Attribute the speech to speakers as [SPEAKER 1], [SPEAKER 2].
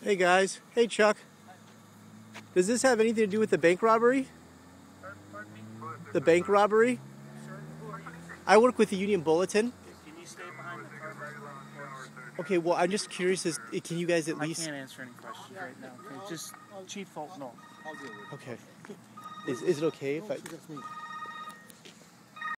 [SPEAKER 1] Hey guys. Hey Chuck. Does this have anything to do with the bank robbery?
[SPEAKER 2] Pardon me?
[SPEAKER 1] The bank robbery?
[SPEAKER 2] Sir, who are you?
[SPEAKER 1] I work with the Union Bulletin.
[SPEAKER 2] Can you stay behind the car, please?
[SPEAKER 1] Okay, well I'm just curious, can you guys at
[SPEAKER 2] I
[SPEAKER 1] least...
[SPEAKER 2] can't answer any questions right now. Okay? Just Chief Holt, no.
[SPEAKER 1] Okay. Is it okay if I...
[SPEAKER 3] That's me.